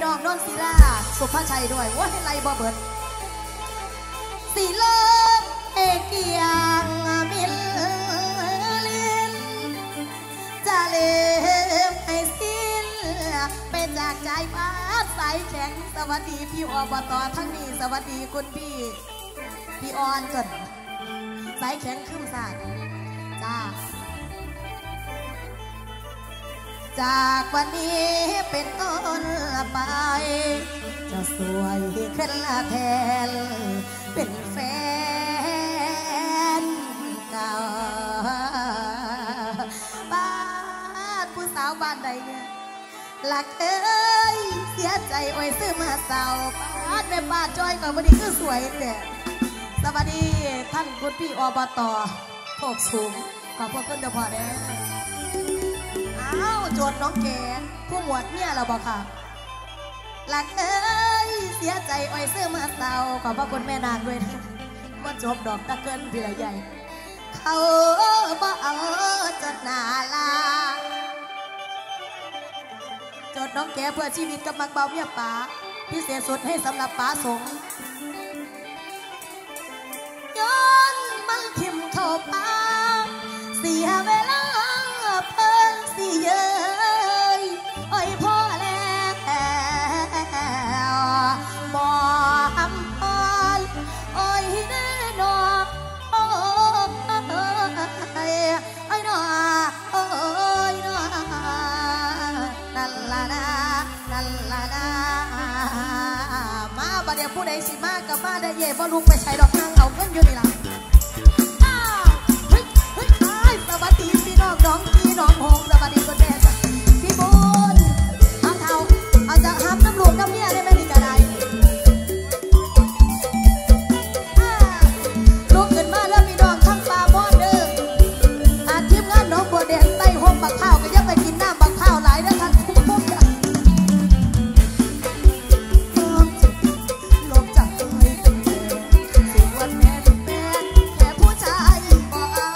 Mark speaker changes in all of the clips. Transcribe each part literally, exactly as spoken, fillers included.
Speaker 1: น้องนนศิลาสุภาชัยด้วยว่าให้ไรบ่เบิดสีเลิกเอเกียงมิลลินจะเลืมให้สิ้นไปจากใจฟ้าสายแข็งสวัสดีพี่อบตทั้งนี้สวัสดีคุณพี่พี่ออนก่อนสายแข็งขึ้นสาดจ้าจากวันนี้เป็นต้นไปจะสวยขึ้นละแทนเป็นแฟนเก่าบ้านผู้สาวบ้านใดเนี่ยหลักเอ้ยเสียใจโอ้ยซื้อมาเศร้าบ้านแม่บ้านจอยก่อนวันนี้คือสวยเนี่ยสวัสดีท่านคุณพี่อบตโคกสูงขอบพระคุณเดพอเด้อ้าวโจทย์น้องแกนผู้หมวดเนี่ยเราบอกค่ะหลักเอ้ยเสียใจอ้อยเสื้อมาเศร้าขอบพระคุณแม่นางด้วยนะว่าจบดอกตะเกินพี่ใหญ่เขาบ่เอาจดหนาลาโจทย์น้องแกเพื่อชีวิตกับมักเบาเมียป๋าพิเศษสุดให้สำหรับป๋าสงย้อนมันทิมเข้าป่าเสียเวลาเพิ่นสิเย้ยโอ้ยพ่อแล้วบ่อำพรโอ้ยแน่นอนโอ้ยโอ้ยนอโอ้ยนอนั่นละนะนั่นละนะมาบัดเดี๋ยวผู้ใดสิมากับมาได้เย่บ่ลุกไปใช้ดอกนางเอาเงินอยู่นี่ล่ะสวัสดีพี่น้องน้องพี่น้องหงสวัสดีคนแดนพี่บุญเอาเท้าเอาจะห้ามน้ำหลวงน้ำเมียได้ไหมนี่กระไดลูกเกินมาแล้วพี่น้องทั้งปลาบอนเด้ออาทีมงานน้องบัวแดงไต้ห้องบักข้าวก็ยังไปกินน้ำบักข้าวหลายนะท่านทุกทุกอย่างลงจากตัวให้เป็นแฟนสิวันแม่เป็นแฟนแค่ผู้ชายบอกเอา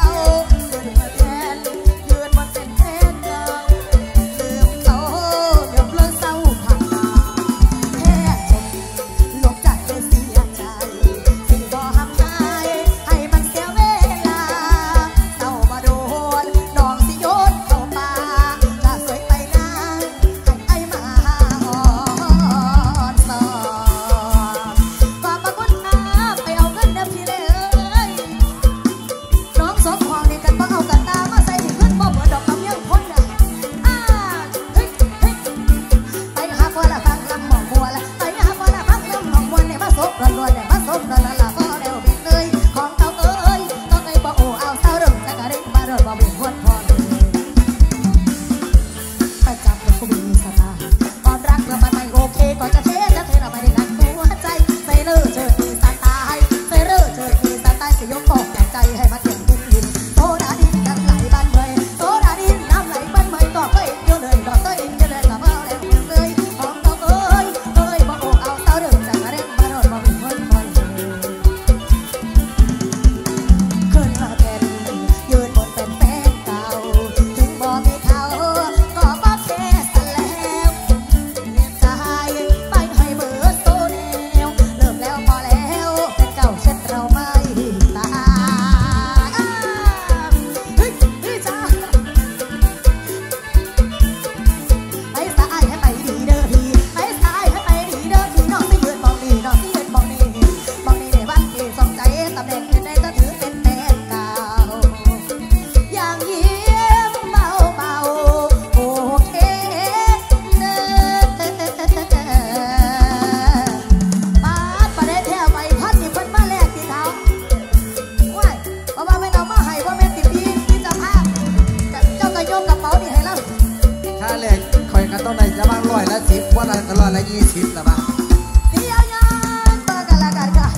Speaker 2: ว่าเราตลอดละยี่สิบละบ้าง
Speaker 1: เดียวยานเบอร์กันละกันค่ะ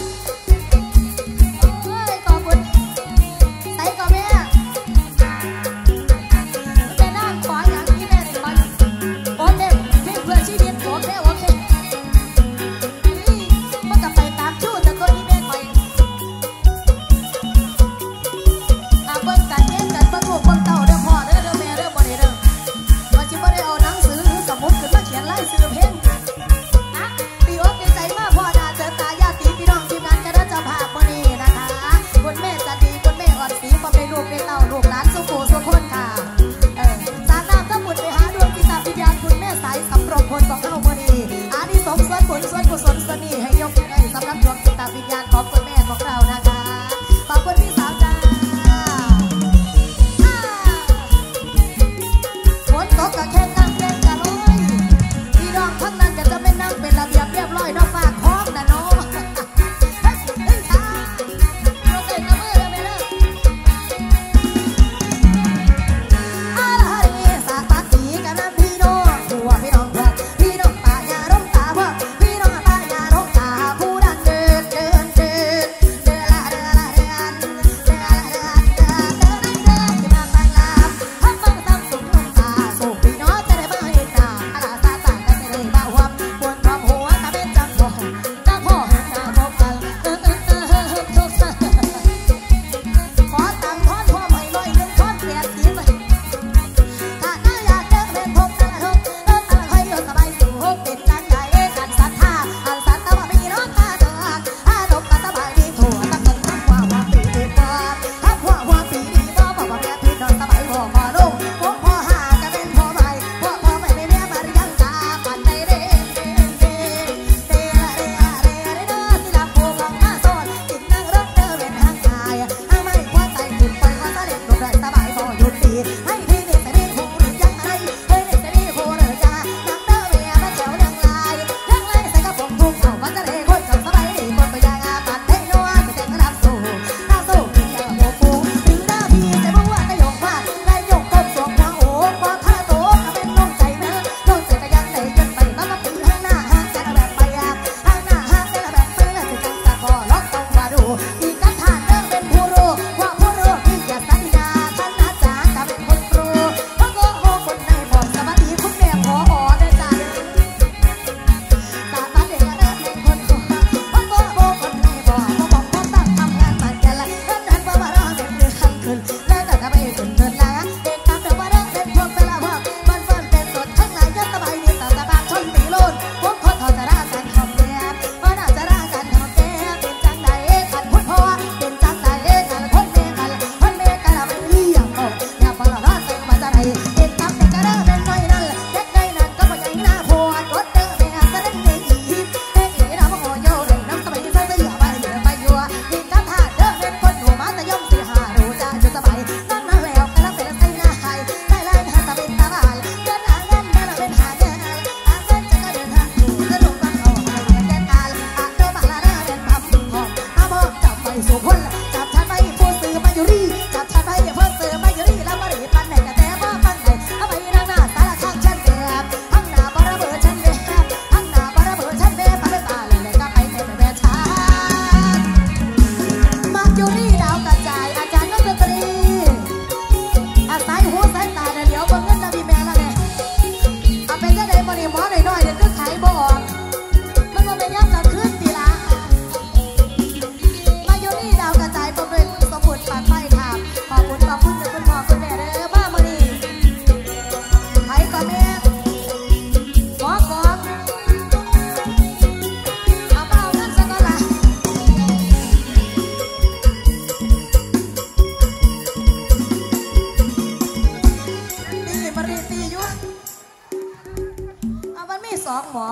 Speaker 1: โอ้ยขอบคุณใส่ก่อนแม่แม่นั่งขออย่างนี้แม่เลยขอโอเคเพื่อเพื่อชีวิตโอเคโอเคมันกลับไปตามชู้แต่ตัวนี้แม่คอยอาเบิ้งกันเย็นกันเบิ้งลูกเบิ้งเต่าเด้อพ่อเด้อเด้อแม่เด้อบ่ได้เด้อว่าจิบ่ได้เอาหนังสือหรือสมุดขึ้นมาเขียนไล่ซื้อเพลง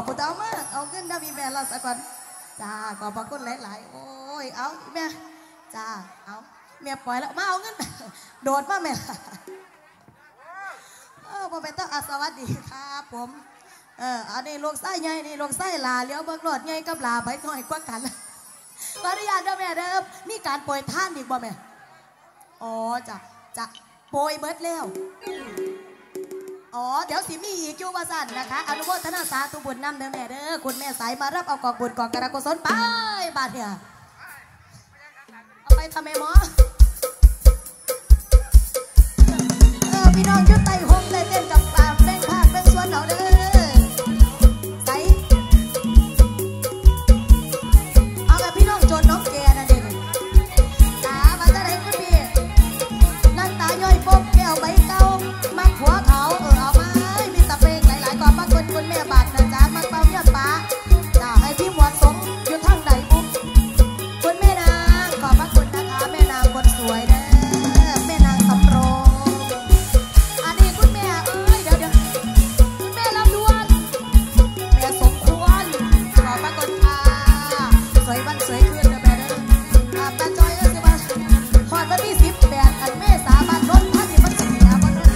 Speaker 1: พุทธมาเอาขึ้นได้มีแม่เราสักคนจ้าขอบพระคุณหลายๆโอ้ยเอาแม่จ้าเอาแม่ปล่อยแล้วมาเอาเงินโดดมาแม่เออพอเป็นต้องอาสวัสดีครับผมเอออันนี้ลูกไส้ใหญ่นี่ลูกไส้ลาเลี้ยวเบิกรถใหญ่กับลาไปหน่อยกว่ากันขออนุญาตเด้อแม่เด้อมีการโปรยท่านอีกบ่แม่อ๋อจ้ะจะโปรยเบิดแล้วอ๋อเดี๋ยวสิมีอีกอยู่ว่าสั่นนะคะอนุโมทนาสาธุบุญนำเด้อแม่เด้อคุณแม่สายมารับเอากองบุญกองกระกุศลไปบาทเนี่ยเอาไปทำไมหมอเออพี่น้องยุติหงเลยเต้นกับเพลงภาคเป็นส่วนเอาเด้อใส่เอากับพี่น้องโจนน้องแกนั่นเองตามาจะได้ก็พี่นั่นตาย่อยปุ๊บแก้วใบเก่ามักหัวเขาเออเอามามีตะเพลงหลายๆกองมาคุณคุณแม่บาทนะจ๊ะมักเป่าเยี่ยมป้าจ้าให้พี่หมวดสมอยู่ทั้งใดปุ๊บคุณแม่นางขอบพระคุณนะคะแม่นางคนสวยเด้อแม่นางสำโรงอันนี้คุณแม่เอ้ยเดี๋ยวเดี๋ยวคุณแม่ลำดวนแม่สมควรขอบพระคุณค่ะสวยวันสวยขึ้นนะแม่เด้ออาตาจอยเอ้ยสิมาขอดวันที่สิบแปดอันแม่สาบานรถท่านนี่มันจะมีนะวันนั้น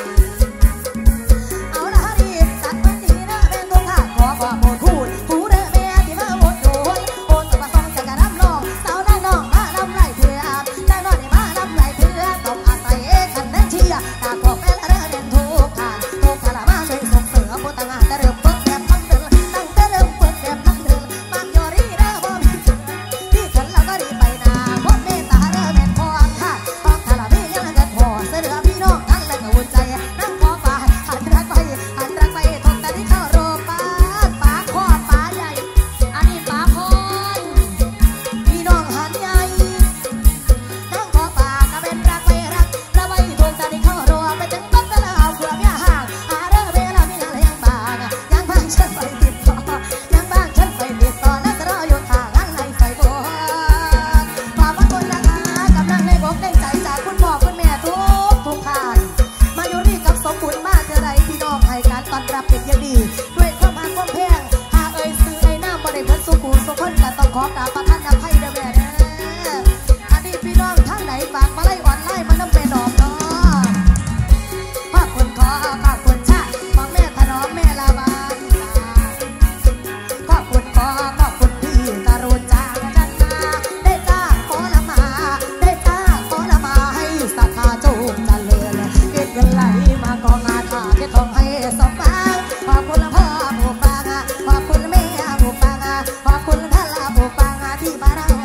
Speaker 1: เอาละฮะดีจัดวันดีนะแม่ตุ้งค่ะขอบอกโมทูดหูเด้อแม่ที่มาโมดูโอนตัวมาส่องจากการรับรองสาวนั่งน้องมาลำไหลเถื่อนั่งนอนนี่มาลำไหลเถื่อต้องอาศัยคันแน่นเชียตาขอบแม่ละเด้อเด่นทุกทางทุกทางละมาช่วยส่งเสริมผู้ต่างงานแต่เริ่มเปิดแบบพังเดินตั้งแต่เริ่มเปิดแบบพังเดินมากยอรีเด้อบ่มีที่ขันเราก็ดีไปนาพบเมตตาเด้อแม่นพอค่ะต้องทาละพี่ยังเกิดพอเสือพี่น้องทั้งและก็อุ่นใจนั่งขอฟ้าหันรักไปหันรักไปทนตาที่เข้าโรปาป้าข้อป้าใหญ่อันนี้ป้าพรพี่น้องหันใหญ่นั่งขอฟ้าก็เป็นรักไปรักระไว้ทนตาที่เข้าโรไปถึงต้นตะลาวเพื่อเมียห่างหาเด้อเวลามีอะไรยังบางยังบ้างฉันไปติดต่อยังบ้างฉันไปติดต่อนั่งรออยู่ทางอันไหนใส่บัวขอบพระคุณนะคะกำลังในบกในใจจากคุณพ่อคุณแม่ทุกทุกท่านมาอยู่นี่กับสมบุญมากเจอไรพี่น้องให้การต้อนรับเป็นอย่างดีด้วยความหักความแพงหากเอ่ยซื้อไอ้น้ำบ่ได้เพิ่นสุขุสุขคนก็ต้องขอกราบประทานอภัยเด้อแม่เด้ออันนี้พี่น้องทางไหนฝากมาไล่ออนไลน์มันน้ำเป็นดอกเนาะขอบคุณขอขอบคุณชาขอแม่ถนอมแม่ลาบานขอบคุณขอขอบคุณพี่ตารุณจ้าจันนาได้จ้าขอละมาได้จ้าขอละมาให้ศรัทธาจูงจันเลือนเกิดเงินไหลมากองอาถาที่ทองให้สมบังขอบคุณพ่อผู้ฟังขอบคุณแม่ผู้ฟังขอบคุณท่านผู้ฟังที่มาเรา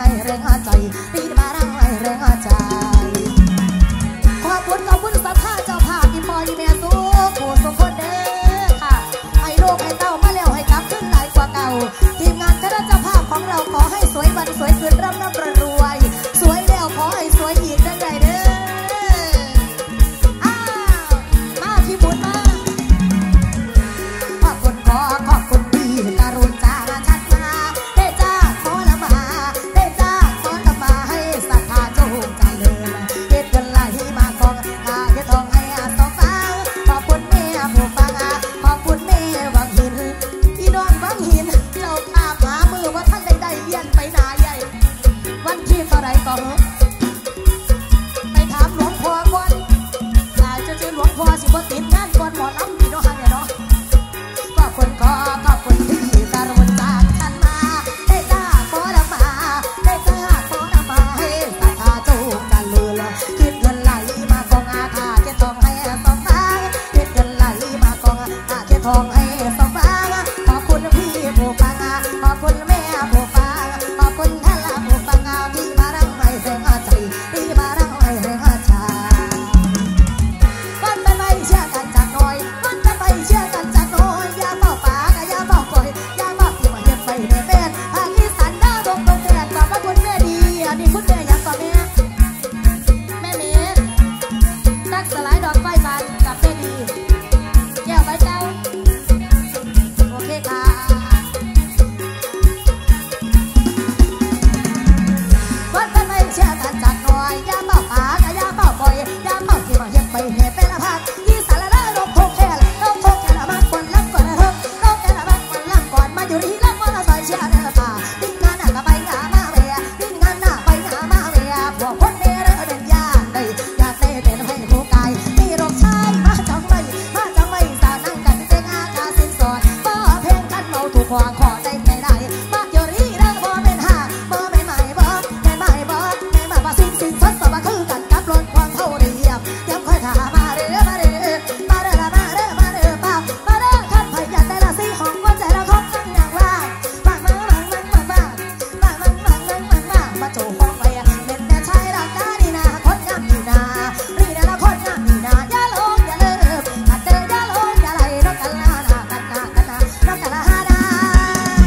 Speaker 1: อยู่ที่ละมอละซอยเชียร์เด้อป่าวิ่งงานหน้าก็ไปหามาเวียวิ่งงานหน้าไปหามาเวียพวกคนเด้อเด้อเด่นยากได้อยากได้เป็นให้ผู้กายมีรกชายมาจังไม่มาจังไม่สาวนั่งกันเต็งอาคาสินสอดบ่เพลงกันเมาถูกขวางขอได้ไม่ได้มาอยู่ที่เด้อบ่เป็นห่าบ่ไม่ใหม่บ่ไม่ใหม่บ่ไม่ใหม่บ่สิ้นสิ้นสดสบคือกันกับรถความเท่าเรียบย้ำค่อยถามมาเด้อมาเด้อมาเด้อละมาเด้อมาเด้อป้ามาเด้อท่านพยานได้ละสิของว่าใจละของนั่งอย่างว่ามามามามามามามามามามามามาโจห้องไปเล่นแต่ชายรักกาดีนาคนงามดีนารีนาละคนงามดีนาอย่าลงอย่าเลิกหัดเดินอย่าลงอย่าไหลนกกันลานากันนากันนานกกันละฮานา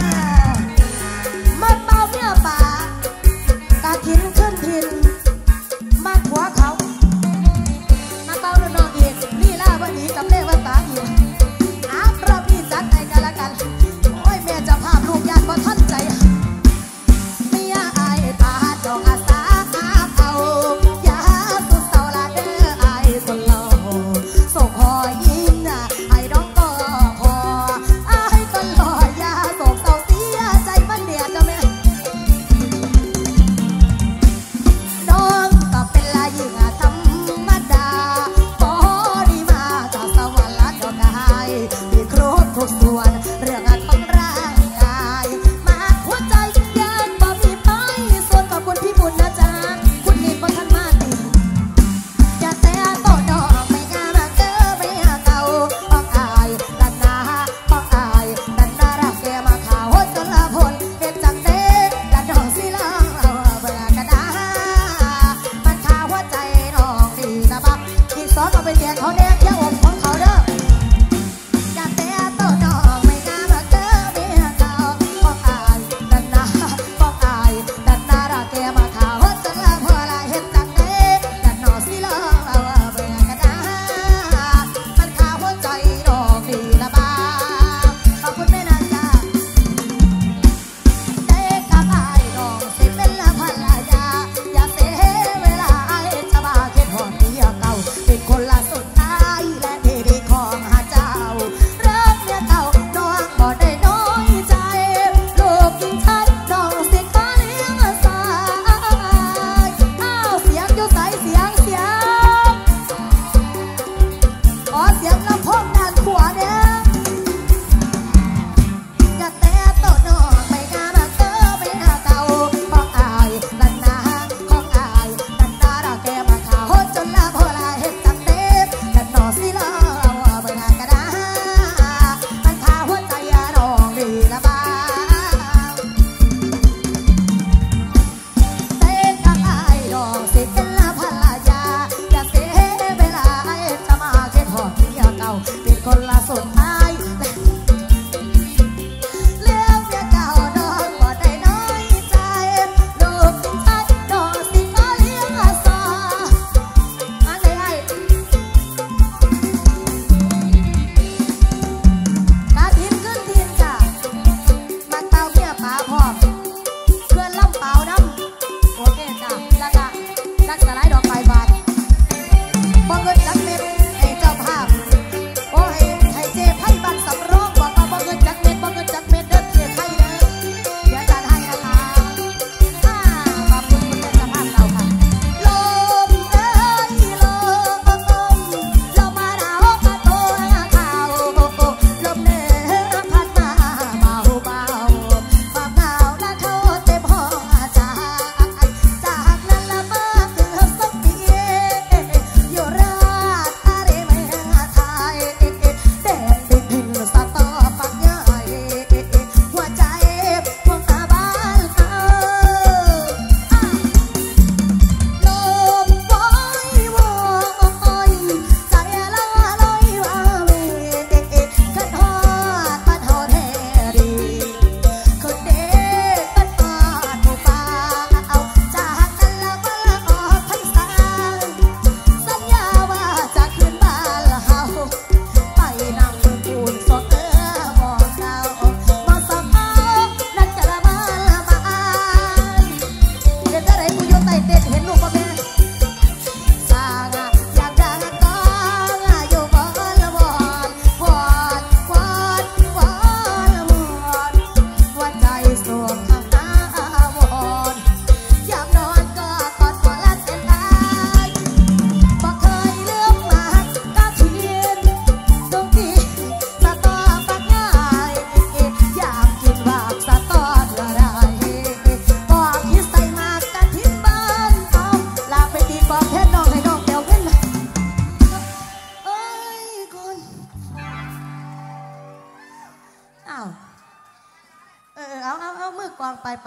Speaker 1: เอามือกวางไปไป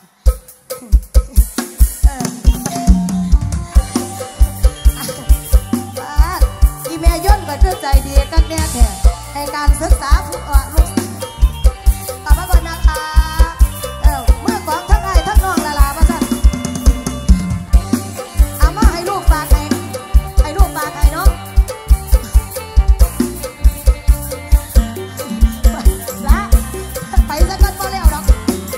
Speaker 1: อีเมย่นก็คือใจดีกันแน่แท้ในการศึกษาผู้อ่อนลูกขอบพระคุณนะคะเออมือกวางทั้งไอ้ทั้งน้องละลามาสั่นเอามาให้ลูกฝากให้ให้ลูกฝากให้เนาะละไปสักกันก็แล้วหรอก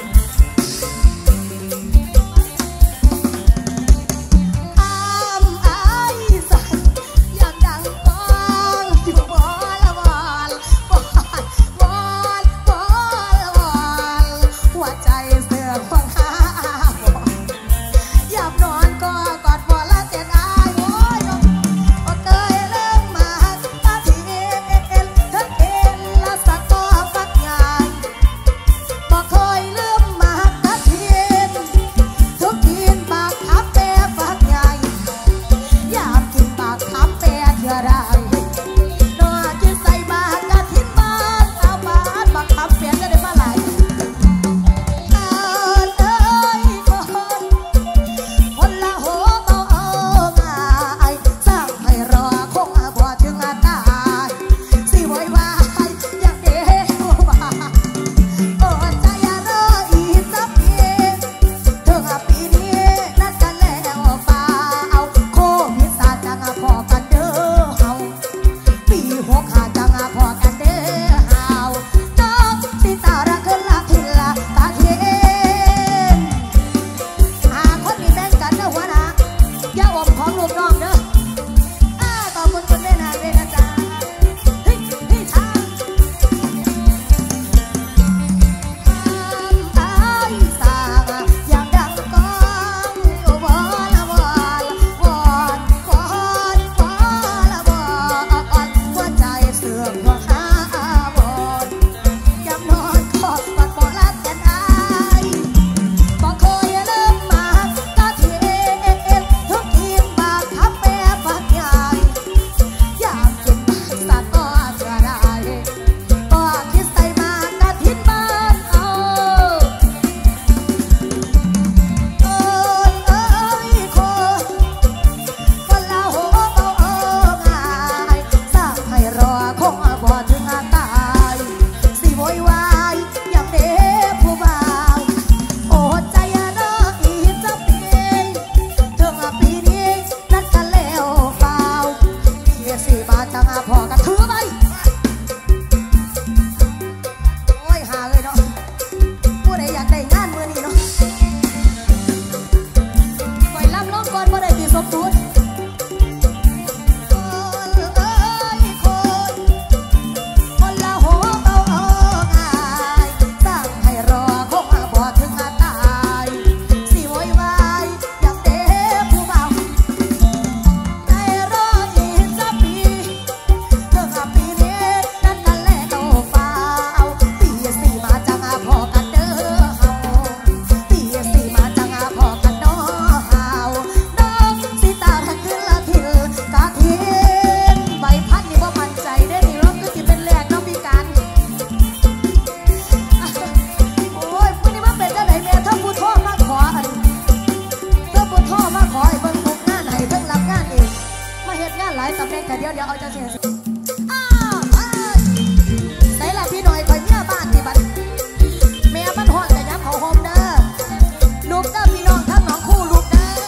Speaker 1: หลายตำแหน่งแต่เดี๋ยวเดี๋ยวเอาจะเสียอ้าวใส่ละพี่หน่อยคอยเมียบ้านที่บัดเมียบ้านห้องแต่ย้ำเขาโฮมเด้อลูกเด้อพี่น้องทั้งน้องคู่ลูกเด้อ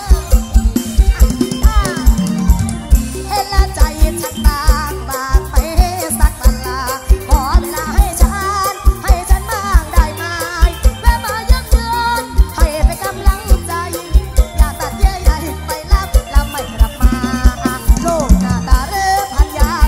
Speaker 1: เห็นละใจฉันบางบางไปสักวันละขอเวลาให้ฉันให้ฉันบ้างได้ไหมแม่มาเยือนเยือนให้ไปกำลังใจอย่าตัดเยื่อใยไปรับแล้วไม่กลับมาโลกหน้าตาเริ่มพันยา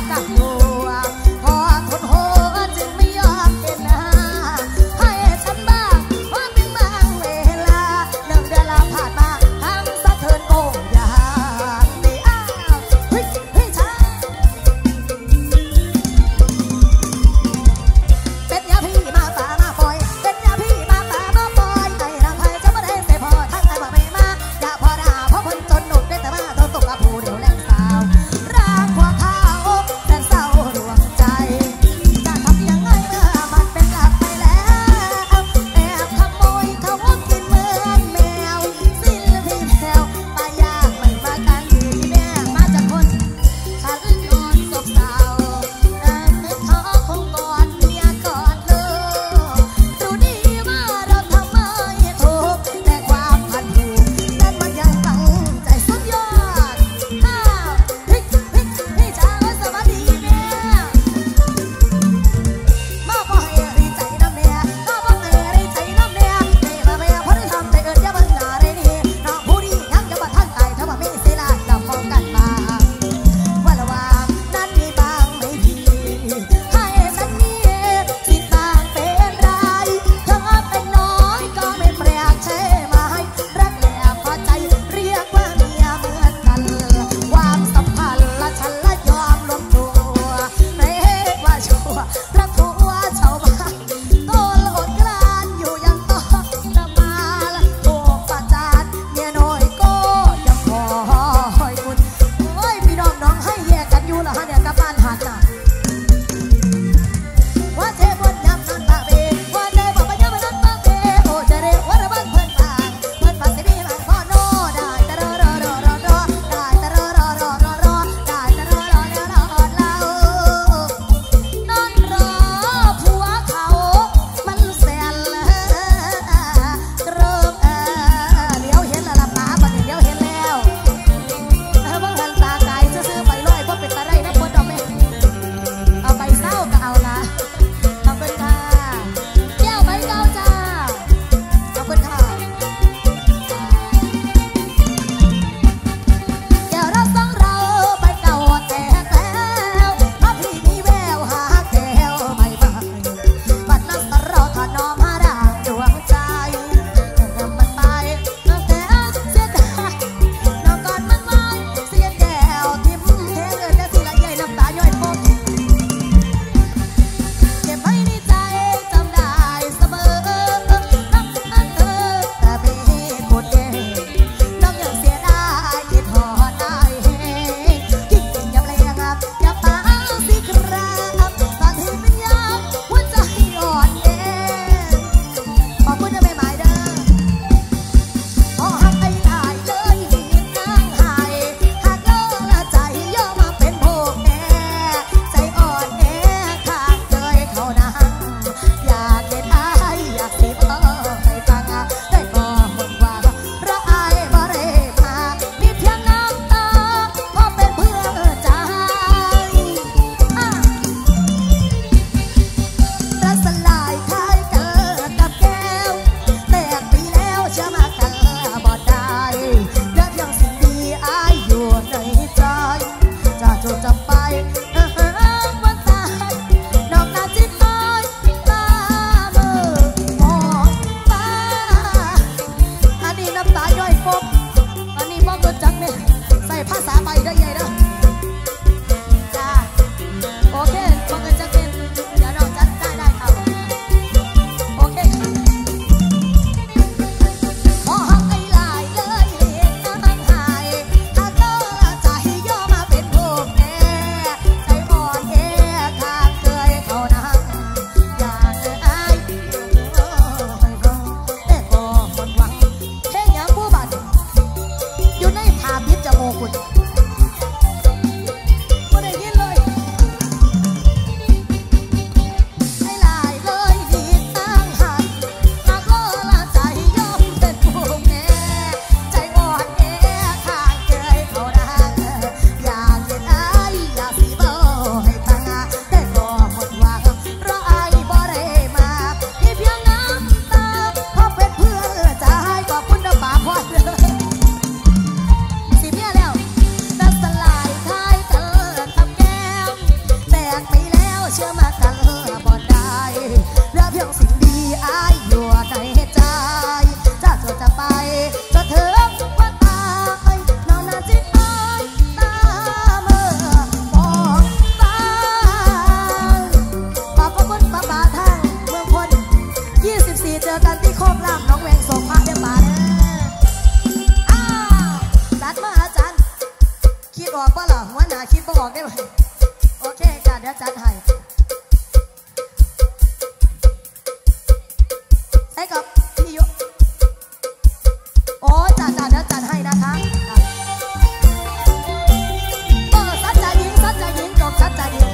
Speaker 1: อกันที่โคกรามน้องแวงโสภาเดียบาเด้ออ้าวจัดมาอาจารย์คิดออกป่ะล่ะหัวหน้าคิดบ่ออกได้ไหมโอเคจ้ะเดี๋ยวจัดให้ใช่กับพี่ยุโอ้ยจัดจัดเดี๋ยวจัดให้นะคะเออสัจจะยิงสัจจะยิงจบสัจจะยิง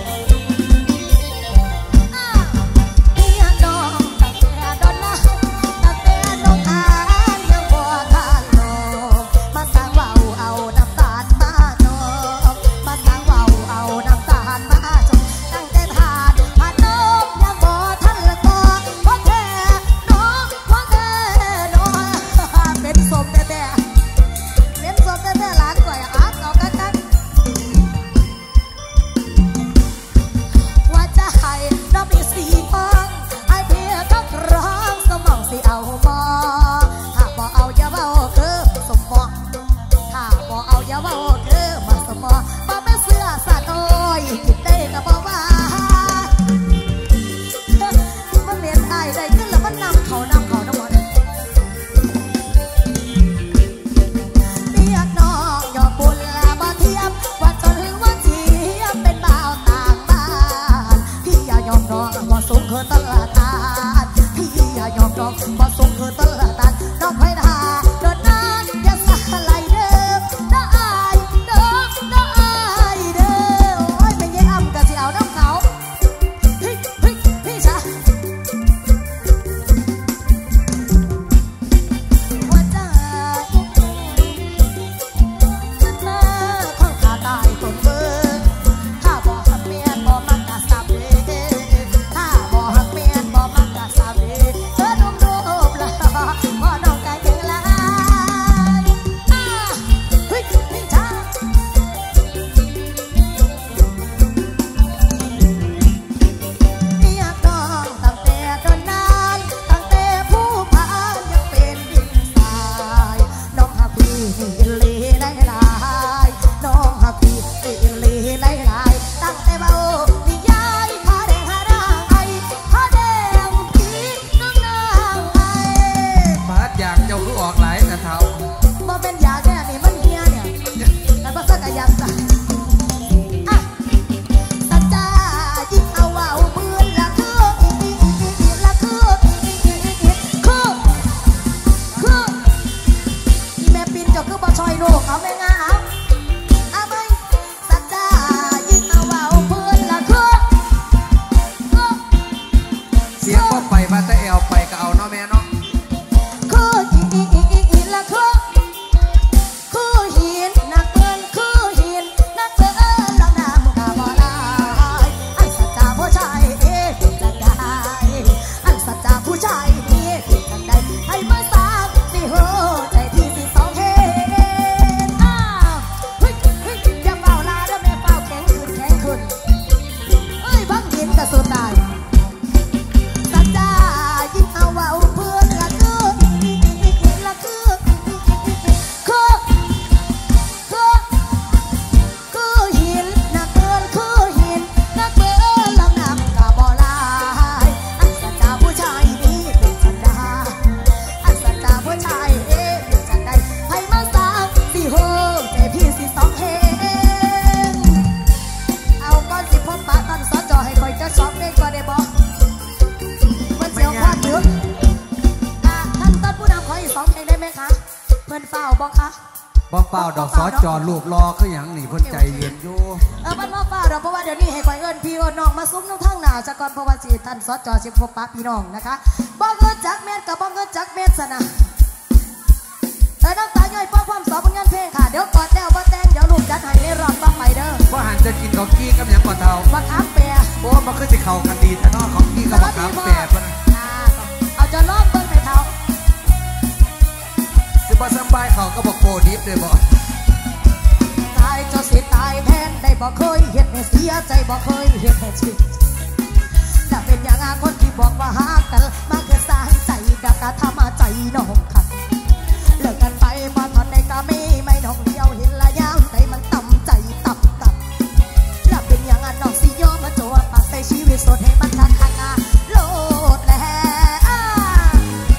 Speaker 2: เป้าดอกซอจอรูปรอคืออย่างนี่เพิ่นใจเย็นอยู่
Speaker 1: เออมันบ่เป้าดอกเพราะว่าเดี๋ยวนี้ให้ข่อยเอิ้นพี่เอิ้นน้องมาซุ้มน้องทั้งหน้าซะก่อนเพราะว่าสิท่านซอจอสิพบปะพี่น้องนะคะบ่เงินจักแม่นกับบ่เงินจักแม่นซะนะเออน้ำตาย่อยป้อความสอบผลงานเพลงค่ะเดี๋ยวกอดแล้วบ่แต่งเดี๋ยวลูกจัดให้ในรอบต่อไปเด้อ
Speaker 2: บ่หันจะกินของกี้กับหยังก่อนเฒ่า
Speaker 1: บักขามแปร
Speaker 2: โอ้บ่คือสิเข้ากันดีแท้เนาะของกี้กับบักขามแปรเพิ่น
Speaker 1: เอาจะลองเบิ่งให้เฒ่า
Speaker 2: สิบ่สบายเขาก็บ่โกดิบเลยบ่
Speaker 1: ตายเจ้าสิตายแทนได้บ่เคยเฮ็ดให้เสียใจบ่เคยเฮ็ดให้ชิดถ้าเป็นอย่างคนที่บอกว่าหากันมาแค่สร้างใจกับกะทำมาใจน้องขัดเลิกกันไปบ่ทนได้ก็ไม่ไม่น้องเดียวเห็นละยามใจมันต่ำใจต่ำต่ำแล้วเป็นอย่างน้องสิยอมมาโจวปากใส่ชีวิตสดให้มันทักทางโลดแล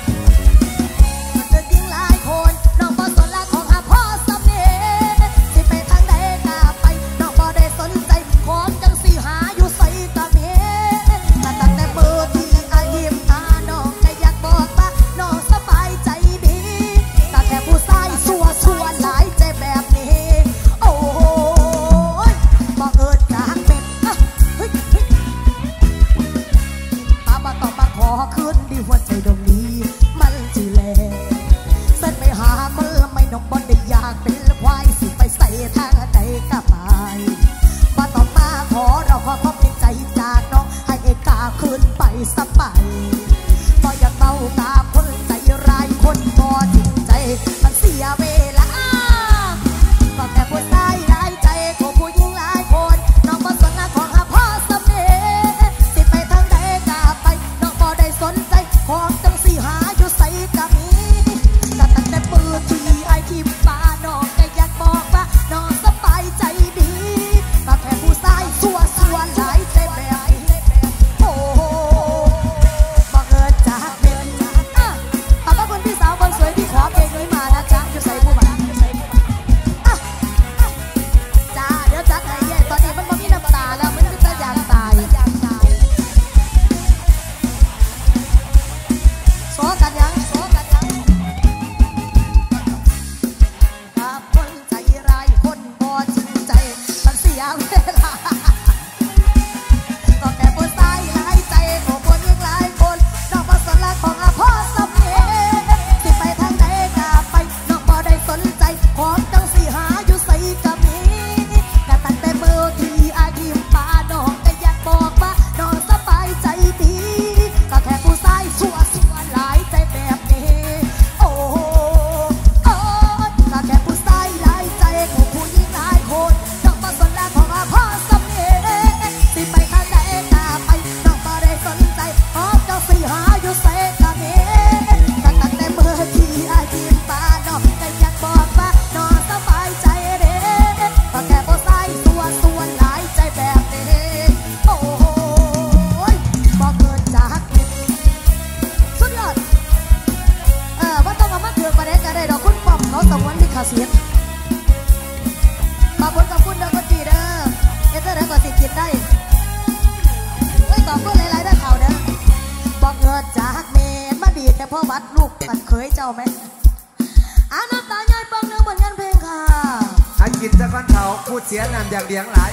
Speaker 1: กันยังโซกันยังกับคนใจร้ายคนบ่จริงใจมันเสียเวลาก็แค่ผู้ชายหลายใจของคนยิ่งหลายคนน้องบ่สนละของอาพ่อสำเร็จสิไปทางไหนกะไปน้องบ่ได้สนใจของจังสิหาอยู่ใส่กะมีกะตั้งแต่เมื่อที่อายยิ้มปาน้องก็อยากบอกว่าน้องสบายใจดีก็แค่ผู้ชายชั่วชั่วหลายใจแบบนี้โอ้โอ้ก็แค่ผู้ชายหลายใจของผู้หญิงหลายคนน้องบ่สนละของอาพ่อสำเร็จสิไปทางไหนกะไปน้องบ่ได้สนใจของจังสิหาอยู่ใส่กะมีก็ตั้งแต่เมื่อที่อายยิ้มปาน้องก็อยากบอกว่าน้องสบายใจเด้ก็แค่ผู้ชายชั่วชั่วหลายใจแบบนี้โอ้ยบ่เกินจากสุดยอดเออว่าต้องเอามาเถือกมาได้ก็ได้ดอกคุณป้อมเขาสงวนลิขสิทธิ์ขอบคุณขอบคุณเด้อคนดีเด้อเอเตอร์เด้อก็สิกินได้เฮ้ยขอบคุณหลายๆเด้อข่าวเด้อบ่เกินจากเมนมาดีแต่พ่อวัดลูกกันเคยเจ้าไหมอาน้ำตาใหญ่ปังเนื้อเหมือนกันเพลงค่ะ
Speaker 2: อากินจะก้อนเขาพูดเสียนั่นอยากเลี้ยงหลาย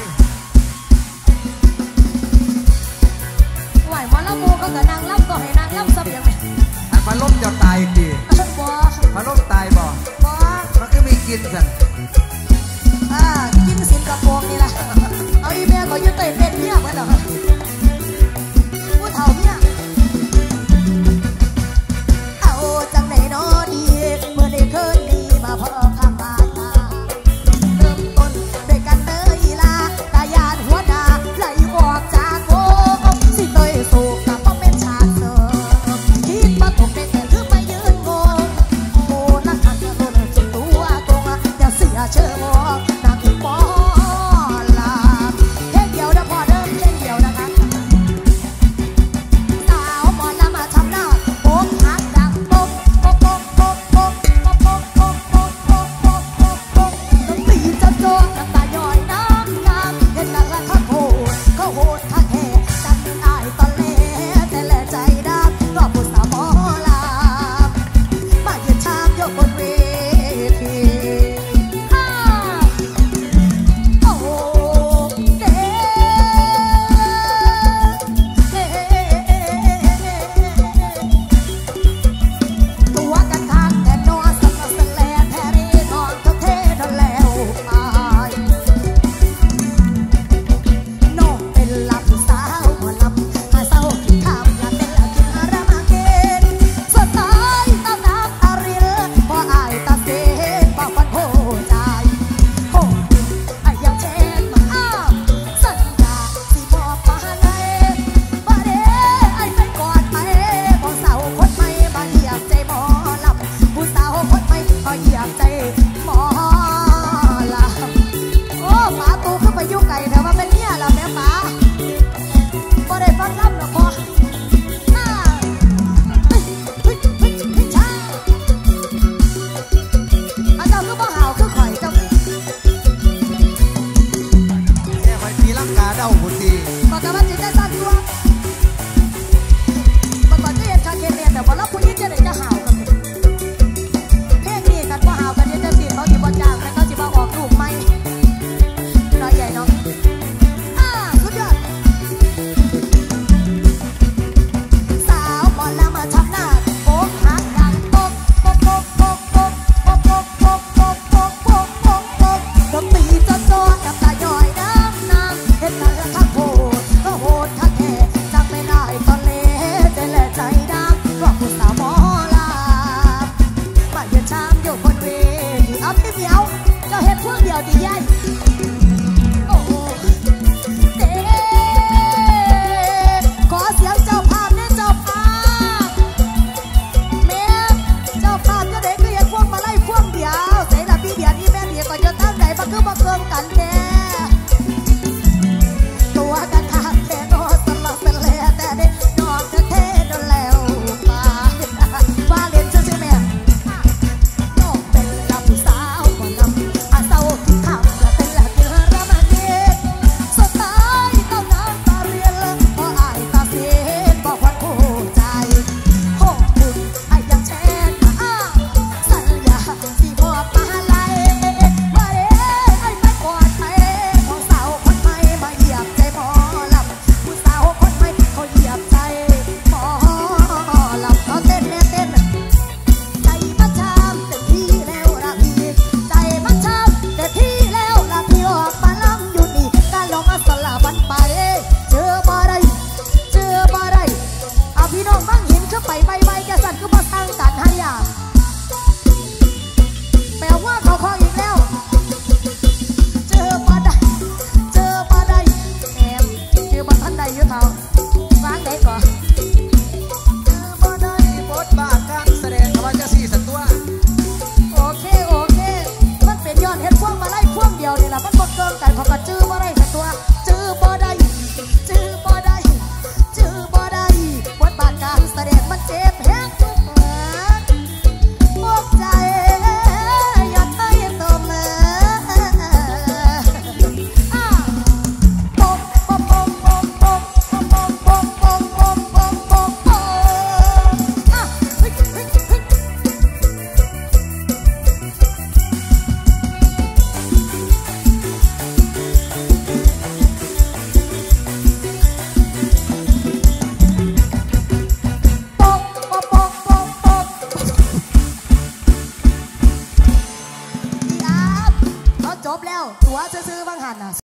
Speaker 1: ไหวหมอลำมูก็เกิดนางล่ำก็ให้นางล่ำเสบียงไหม
Speaker 2: อันพัดลมจะตายอีกที
Speaker 1: บ่
Speaker 2: พัดลมตายบ่
Speaker 1: บ่
Speaker 2: มันก็มีกินสัน
Speaker 1: อ่ากินสินกระโปรงนี่ล่ะเอาอีเมียก็ยืดเตะเป็นเมียเหมือนเหรอผู้เฒ่าเมียเอาจังไหนนอดีเมื่อได้เคยดีมาพอข้างบ้านตาเริ่มต้นด้วยกันเตยลากายานหัวดาไหลออกจากโกสิเตยสูกกับพ่อเป็นชาติเสริมคิดไปบแล้วตัวซื่อๆบางหันน่ะ